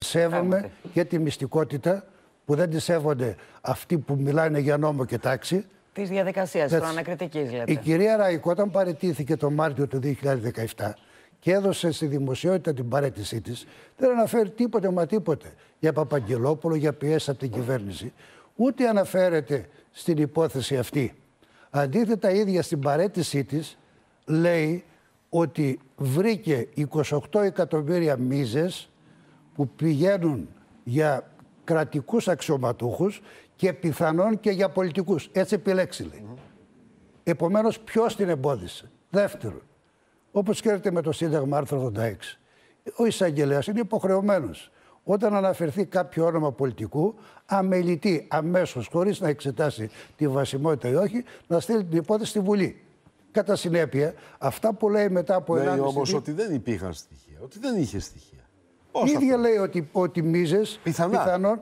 σέβομαι και τη μυστικότητα που δεν τη σέβονται αυτοί που μιλάνε για νόμο και τάξη. Τη διαδικασία, τη προανακριτική, λέτε. Η κυρία Ράικου, όταν παραιτήθηκε το Μάρτιο του 2017 και έδωσε στη δημοσιότητα την παραίτησή της, δεν αναφέρει τίποτε μα τίποτε για Παπαγγελόπουλο, για πιέσεις από την κυβέρνηση. Ούτε αναφέρεται στην υπόθεση αυτή. Αντίθετα, η ίδια στην παραίτησή της λέει ότι βρήκε 28 εκατομμύρια μίζες που πηγαίνουν για κρατικούς αξιωματούχους και πιθανόν και για πολιτικούς. Έτσι επιλέξει, λέει. Επομένως, ποιος την εμπόδισε? Δεύτερον, όπως ξέρετε με το Σύνταγμα άρθρο 86, ο εισαγγελέας είναι υποχρεωμένος όταν αναφερθεί κάποιο όνομα πολιτικού, αμελητή αμέσως, χωρίς να εξετάσει τη βασιμότητα ή όχι, να στείλει την υπόθεση στη Βουλή. Κατά συνέπεια, αυτά που λέει μετά από 1,5 Λέει όμως ότι δεν υπήρχαν στοιχεία, ότι δεν είχε στοιχεία. Η ίδια λέει ότι μίζες πιθανόν.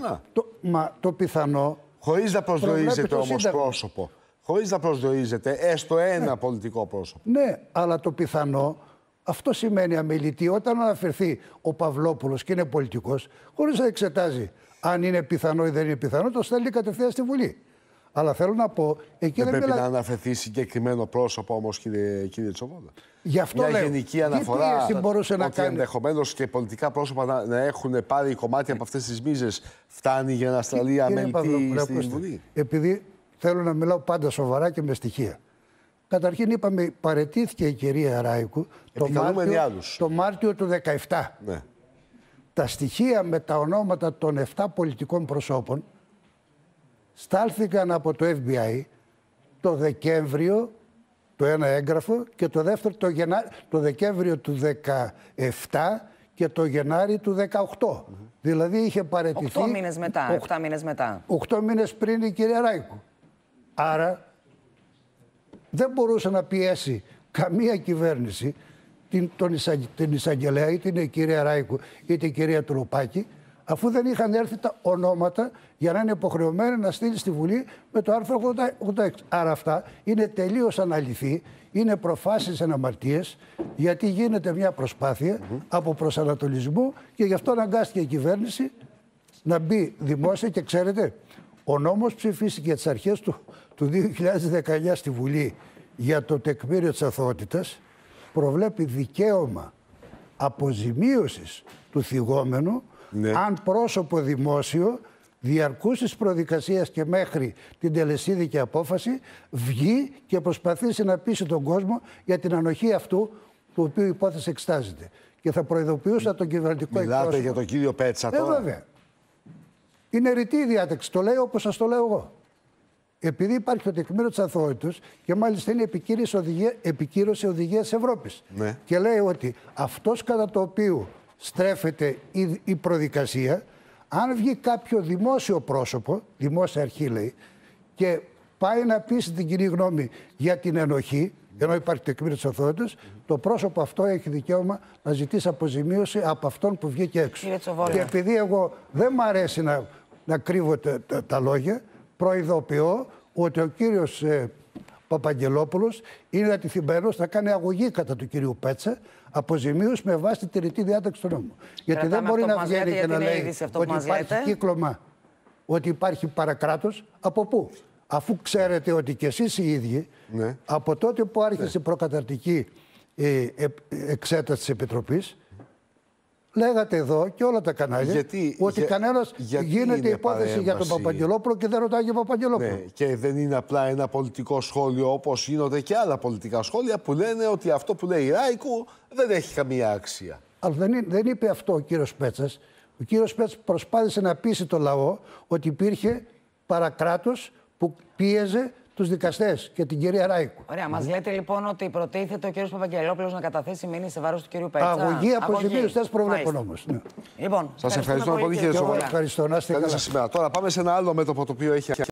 Το πιθανό. Χωρίς να προσδιορίζεται όμως πρόσωπο. Χωρίς να προσδιορίζεται έστω ένα πολιτικό πρόσωπο. Ναι, αλλά το πιθανό, αυτό σημαίνει αμελητή. Όταν αναφερθεί ο Παυλόπουλος και είναι πολιτικός, χωρίς να εξετάζει αν είναι πιθανό ή δεν είναι πιθανό, το στέλνει κατευθείαν στη Βουλή. Αλλά θέλω να πω. Δεν πρέπει να αναφερθεί συγκεκριμένο πρόσωπο όμως, κύριε Τσοβόλα. Γι' αυτό μια λέω, γενική αναφορά μπορούσε να ότι ενδεχομένως και πολιτικά πρόσωπα να έχουν πάρει κομμάτια από αυτές τις μίζες φτάνει για να σταλεί αμελητή στη Βουλή. Επειδή θέλω να μιλάω πάντα σοβαρά και με στοιχεία. Καταρχήν είπαμε, παραιτήθηκε η κυρία Ράικου το Μάρτιο του 2017. Ναι. Τα στοιχεία με τα ονόματα των 7 πολιτικών προσώπων στάλθηκαν από το FBI το Δεκέμβριο, το ένα έγγραφο, και το δεύτερο το Δεκέμβριο του 2017 και το Γενάρη του 2018. Δηλαδή είχε παραιτηθεί 8 μήνες μετά. 7 μήνες μετά. 8 μήνες πριν η κυρία Ράικου. Άρα δεν μπορούσε να πιέσει καμία κυβέρνηση την εισαγγελέα, είτε είναι η κυρία Ράικου είτε η κυρία Τουροπάκη, αφού δεν είχαν έρθει τα ονόματα για να είναι υποχρεωμένοι να στείλει στη Βουλή με το άρθρο 86. Άρα αυτά είναι τελείως αναλυθή, είναι προφάσεις εν αμαρτίες, γιατί γίνεται μια προσπάθεια από προσανατολισμού και γι' αυτό αναγκάστηκε η κυβέρνηση να μπει δημόσια. Και ξέρετε, ο νόμος ψηφίστηκε τις αρχές του 2019 στη Βουλή για το τεκμήριο της αθωότητας, προβλέπει δικαίωμα αποζημίωσης του θυγόμενου αν πρόσωπο δημόσιο διαρκούς της προδικασίας και μέχρι την τελεσίδικη απόφαση βγει και προσπαθήσει να πείσει τον κόσμο για την ανοχή αυτού του οποίου η υπόθεση εξετάζεται. Και θα προειδοποιούσα τον κυβερνητικό εκπρόσωπο. Μιλάτε για τον κύριο Πέτσα τώρα. Βέβαια. Είναι ρητή η διάταξη. Το λέει όπως σας το λέω εγώ. Επειδή υπάρχει το τεκμήριο της αθωότητας και μάλιστα είναι επικύρωση οδηγίας Ευρώπης. Ναι. Και λέει ότι αυτός κατά το οποίο στρέφεται η προδικασία, αν βγει κάποιο δημόσιο πρόσωπο, δημόσια αρχή λέει, και πάει να πείσει την κοινή γνώμη για την ενοχή, ενώ υπάρχει τεκμήριο της αθωότητας, το πρόσωπο αυτό έχει δικαίωμα να ζητήσει αποζημίωση από αυτόν που βγήκε έξω. Και επειδή εγώ δεν μ' αρέσει να κρύβω τα λόγια, προειδοποιώ ότι ο κύριος Παπαγγελόπουλος είναι ατιθυμένος να κάνει αγωγή κατά του κυρίου Πέτσα, αποζημίωση με βάση τη ρητή διάταξη του νόμου. Γιατί δεν μπορεί να βγαίνει και να λέει ότι υπάρχει κύκλωμα, ότι υπάρχει παρακράτος. Από πού? Αφού ξέρετε ότι και εσείς οι ίδιοι, από τότε που άρχισε η προκαταρτική εξέταση της Επιτροπής, λέγατε εδώ και όλα τα κανάλια ότι κανένας γίνεται υπόθεση για τον Παπαγγελόπουλο και δεν ρωτάει για Παπαγγελόπουλο. Ναι, και δεν είναι απλά ένα πολιτικό σχόλιο όπως γίνονται και άλλα πολιτικά σχόλια που λένε ότι αυτό που λέει η Ράικου δεν έχει καμία αξία. Αλλά δεν είπε αυτό ο κύριος Πέτσας. Ο κύριος Πέτσας προσπάθησε να πείσει το λαό ότι υπήρχε παρακράτος που πίεζε τους δικαστές και την κυρία Ράικου. Ωραία, μας λέτε λοιπόν ότι προτίθεται ο κύριος Παπαγγελόπουλος να καταθέσει μήνυση σε βάρος του κυρίου Πέτσα. Αγωγή αποζημίωσης δεν προβλέπουν όμως. Ναι. Λοιπόν, σας ευχαριστώ πολύ κύριε Τσοβόλα. Ευχαριστώ, να είστε καλά. Τώρα πάμε σε ένα άλλο μέτωπο το οποίο έχει